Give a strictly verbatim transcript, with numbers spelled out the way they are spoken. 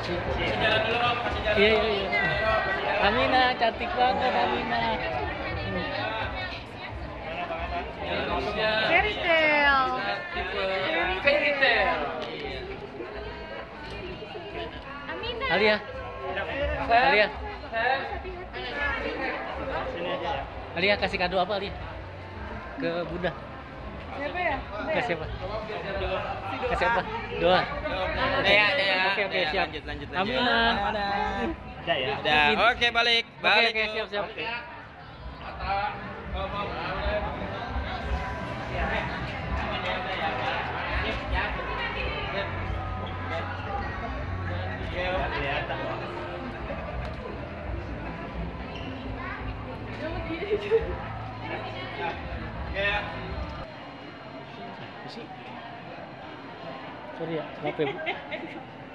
Jalan dulu Om, kasih jalan. Iya iya iya. Amina cantik banget Amina. Fairy tale. Tipe fairy tale. Amina. Alia. Alia. Alia kasih kado apa Alia? Ke Bunda. Siapa ya? Ke siapa? Ke siapa? Doa. Dea, Dea. Oke oke Dea, siap. Lanjut, lanjut, lanjut. Amina. Ada ya. Udah, oke balik. Oke Balik. oke siap siap. Kelihatan. Sorry ya, maaf ya Bu.